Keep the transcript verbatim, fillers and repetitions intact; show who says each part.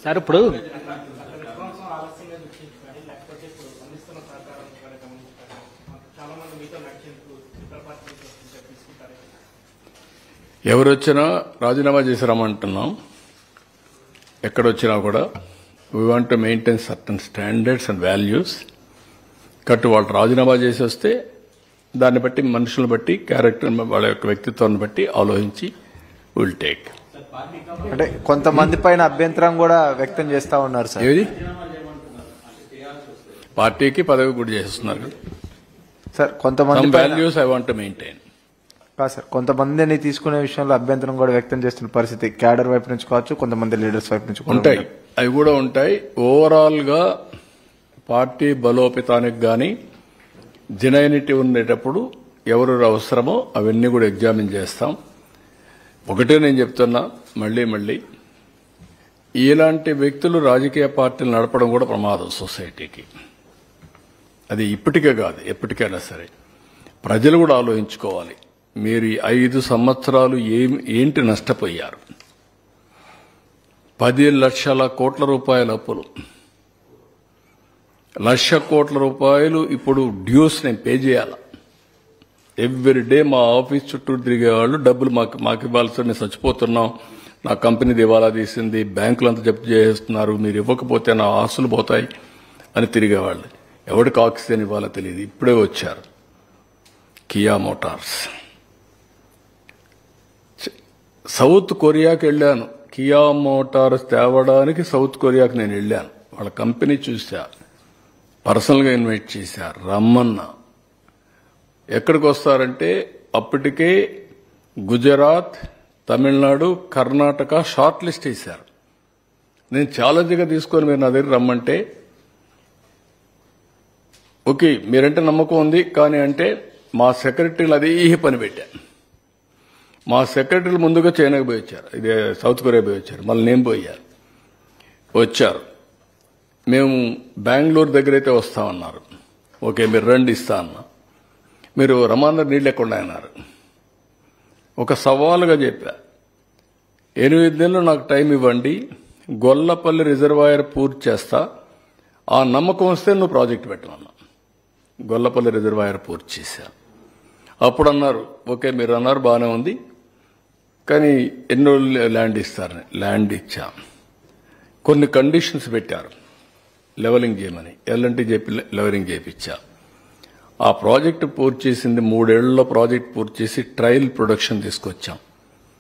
Speaker 1: Sir ఇప్పుడు
Speaker 2: ఎవరొచ్చినా రాజీనామా చేసి రమ్మంటున్నాం. ఎక్కడొచ్చినా కూడా we want to maintain certain standards and values. కట్టు వాళ్ళు రాజీనామా చేసి వస్తే దాన్ని బట్టి మనుషులను బట్టి క్యారెక్టర్ వాళ్ళ యొక్క వ్యక్తిత్వాన్ని బట్టి ఆలోచించి విల్ టేక్.
Speaker 3: అంటే కొంతమంది పైన అభ్యంతరం కూడా వ్యక్తం చేస్తా ఉన్నారు సార్.
Speaker 2: ఏది పార్టీకి పదవి కూడా చేస్తున్నారు
Speaker 3: సార్. కొంతమంది
Speaker 2: values I want to maintain
Speaker 3: కాదు సార్, కొంతమందిని తీసుకునే విషయంలో అభ్యంతరం కూడా వ్యక్తం చేస్తున్న పరిస్థితి క్యాడర్ వైపు నుంచి కావచ్చు, కొంతమంది లీడర్స్ వైపు నుంచి
Speaker 2: ఉంటాయి. అవి కూడా ఉంటాయి. ఓవరాల్ గా పార్టీ బలోపేతానికి గాని జెన్యూనిటీ ఉండేటప్పుడు ఎవరు అవసరమో అవన్నీ కూడా ఎగ్జామిన్ చేస్తాం. ఒకటే నేను చెప్తున్నా మళ్లీ మళ్లీ, ఇలాంటి వ్యక్తులు రాజకీయ పార్టీలు నడపడం కూడా ప్రమాదం సొసైటీకి. అది ఇప్పటికే కాదు, ఎప్పటికైనా సరే ప్రజలు కూడా ఆలోచించుకోవాలి. మీరు ఈ ఐదు సంవత్సరాలు ఏమి ఏంటి నష్టపోయారు? పది లక్షల కోట్ల రూపాయల అప్పులు, లక్ష కోట్ల రూపాయలు ఇప్పుడు డ్యూస్ నేను పే చేయాలా? ఎవ్రీ డే మా ఆఫీస్ చుట్టూ తిరిగేవాళ్ళు డబ్బులు మాకు మాకు ఇవ్వాల్సి, మేము చచ్చిపోతున్నాం, నా కంపెనీ దివాలా తీసింది, బ్యాంకులంతా జప్తు చేస్తున్నారు, మీరు ఇవ్వకపోతే నా ఆస్తులు పోతాయి అని తిరిగేవాళ్ళు. ఎవరికి ఆక్సిజన్ ఇవ్వాలో తెలియదు. ఇప్పుడే వచ్చారు కియా మోటార్స్. సౌత్ కొరియాకి వెళ్ళాను, కియా మోటార్స్ తేవడానికి సౌత్ కొరియాకి నేను వెళ్ళాను. వాళ్ళ కంపెనీ చూసా, పర్సనల్గా ఇన్వైట్ చేశారు, రమ్మన్నా. ఎక్కడికి వస్తారంటే అప్పటికే గుజరాత్, తమిళనాడు, కర్ణాటక షార్ట్ లిస్ట్ వేశారు. నేను ఛాలెంజ్గా తీసుకొని మీరు నా దగ్గర రమ్మంటే ఓకే మీరంటే నమ్మకం ఉంది కానీ అంటే మా సెక్రటరీలు అదే పని పెట్టాను. మా సెక్రటరీలు ముందుగా చైనాకి పోయి వచ్చారు, ఇదే సౌత్ కొరియా పోయి వచ్చారు, మళ్ళీ నేను పోయాను. వచ్చారు, మేము బెంగళూరు దగ్గర అయితే వస్తామన్నారు. ఓకే మీరు రండి ఇస్తా అన్నా. మీరు రమాందర్ నీళ్ళు ఎక్కడ అన్నారు. ఒక సవాలుగా చెప్పా, ఎనిమిది నెలలు నాకు టైం ఇవ్వండి, గొల్లపల్లి రిజర్వాయర్ పూర్తి చేస్తా, ఆ నమ్మకం వస్తే నువ్వు ప్రాజెక్టు పెట్టమన్నా. గొల్లపల్లి రిజర్వాయర్ పూర్తి చేశా. అప్పుడు అన్నారు ఓకే మీరు అన్నారు బాగానే ఉంది కానీ ఎన్ని రోజులు ల్యాండ్ ఇస్తారని. ల్యాండ్ ఇచ్చా, కొన్ని కండిషన్స్ పెట్టారు లెవెలింగ్ చేయమని, ఎల్ఎన్టీ చెప్పి లెవెలింగ్ చేయించా. ఆ ప్రాజెక్టు పూర్తి చేసింది మూడేళ్లలో ప్రాజెక్ట్ పూర్తి చేసి ట్రయల్ ప్రొడక్షన్ తీసుకొచ్చాం.